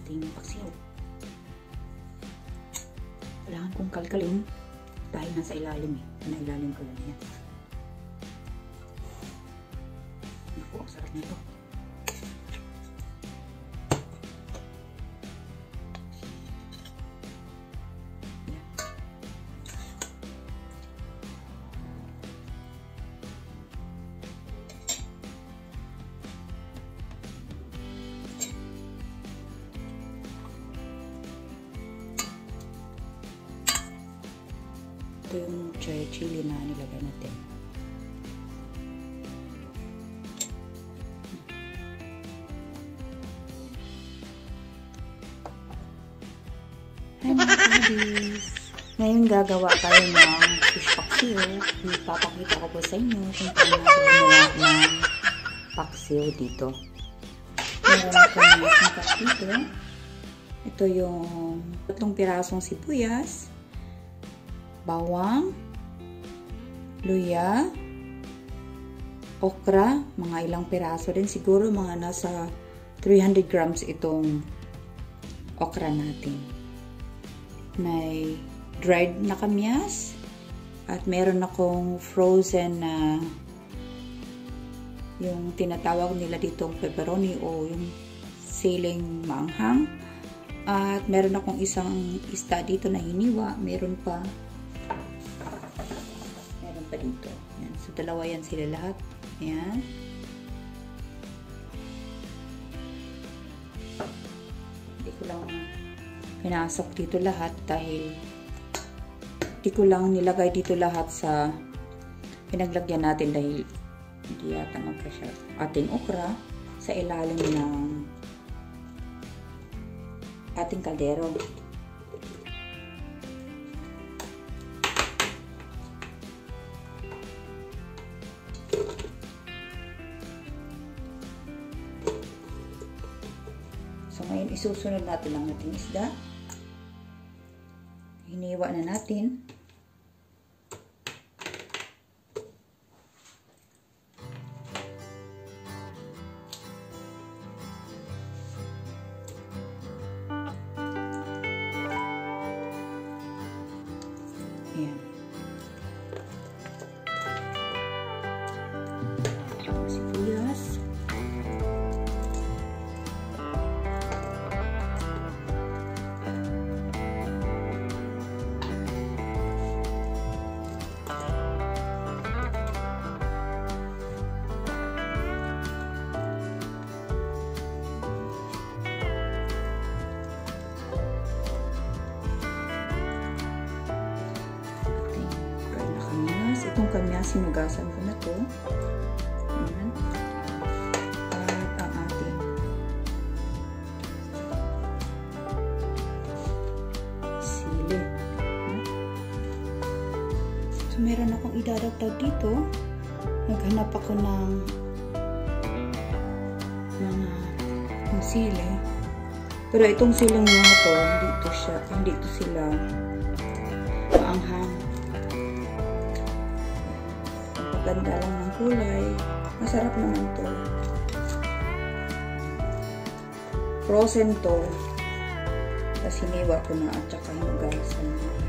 ating paksiw. Kailangan kong kalkalin dahil nasa ilalim eh. Nailalim ko lang yan. Naku, ang sarap nito. Ito yung cherry chili na nilagay natin. Hi mga buddies! Ngayon gagawa tayo ng fish paksiw. Ipapakita ko po sa inyo kung paano gumawa ng paksiw dito. Meron akong sangkap dito. Ito yung 3 pirasong sibuyas, bawang, luya, okra, mga ilang piraso din. Siguro mga nasa 300 grams itong okra natin. May dried na kamyas at meron akong frozen na yung tinatawag nila ditong pepperoni o yung siling maanghang. At meron akong isang isda dito na hiniwa. Meron pa dito. Yan. So, dalawa yan sila lahat. Ayan. Hindi ko lang pinasok dito lahat dahil hindi ko lang nilagay dito lahat sa pinaglagyan natin dahil hindi yata magkasya ating okra sa ilalim ng ating kaldero. So, ngayon isusunod natin ang ating isda. Hiniwa na natin. Ayan. Sibuyas. Itong kamyas, sinugasan ko na to. Ayan. At ang ating sili. So, meron akong idadagdag dito. Naghanap ako ng sili. Pero itong siling mga to, hindi to sila maanghang. Ganda lang ng kulay. Masarap naman to. Frozen to. Tapos hiniwa ko na at saka hinugasan.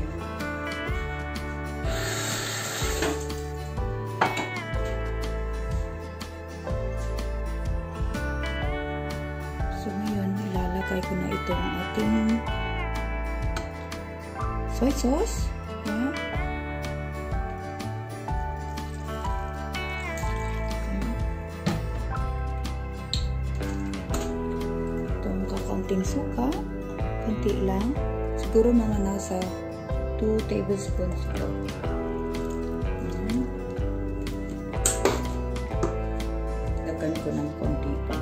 So ngayon, ilalagay ko na itong ating soy sauce. Ayan. Konting suka, konti lang, siguro mga nasa 2 tablespoons ito. Lagyan ko ng konti pa.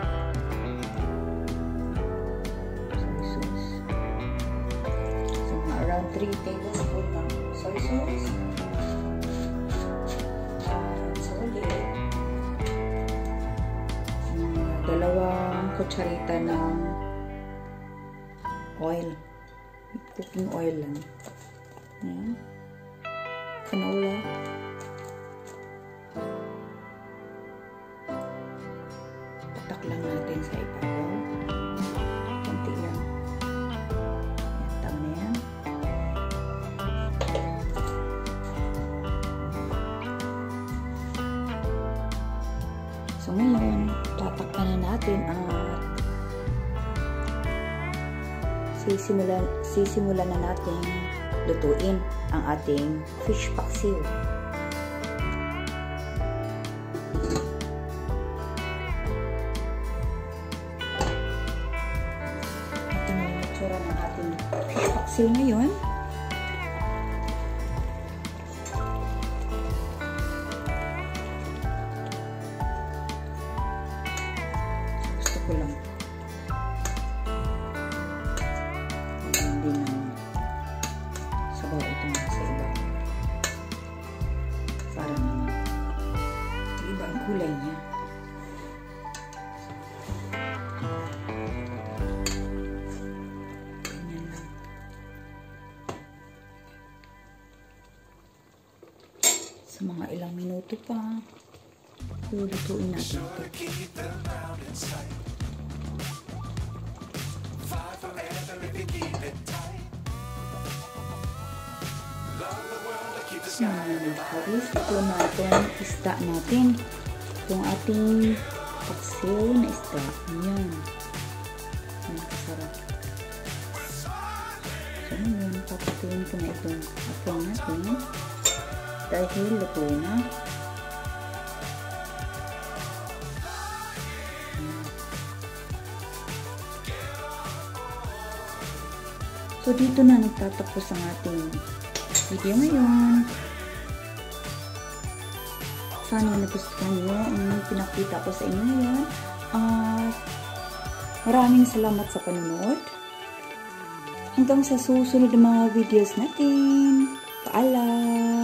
Soy sauce. So, around 3 tablespoons ng soy sauce. Dalawang kutsarita ng oil. Cooking oil lang. Ayan. Canola. Patak lang natin sa ibabaw. Konti lang. natin at sisimulan na natin lutuin ang ating fish paksiw. Ito na yung itsura ng ating fish paksiw ngayon. Gusto ko lang hindi na sabaw ito sa iba para naman iba ang kulay niya. Ganyan lang. Sa mga ilang minuto pa lulutuin natin ito. Guys, ito natin isda natin. Itong ating paksiw na isda. Ayan. Ayan, kasarap. So, ngayon, papatuin ko na itong apong natin. Dahil luto na. So, dito na nagtatapos ang ating video ngayon. Sana nagustuhan nyo ang pinakita ko sa inyo ngayon. Maraming salamat sa panonood. Hanggang sa susunod na mga videos natin. Paalam!